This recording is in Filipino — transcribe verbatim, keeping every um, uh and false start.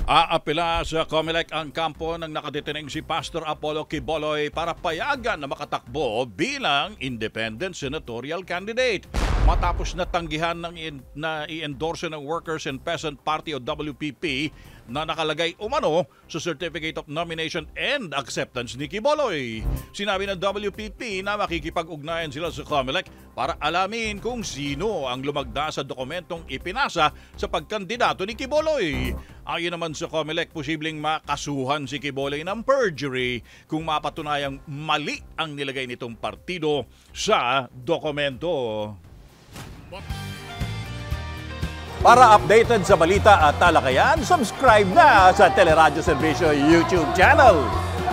Aapela sa COMELEC ang kampo ng nakadetining si Pastor Apollo Quiboloy para payagan na makatakbo bilang independent senatorial candidate. Matapos na tanggihan ng in, na i-endorse ng Workers and Peasant Party o W P P na nakalagay umano sa Certificate of Nomination and Acceptance ni Quiboloy. Sinabi ng W P P na makikipag-ugnayan sila sa COMELEC para alamin kung sino ang lumagda sa dokumentong ipinasa sa pagkandidato ni Quiboloy. Ayon naman sa COMELEC, posibleng makasuhan si Quiboloy ng perjury kung mapatunayang mali ang nilagay nitong partido sa dokumento. Para updated sa balita at talakayan, subscribe na sa Teleradyo Serbisyo YouTube channel.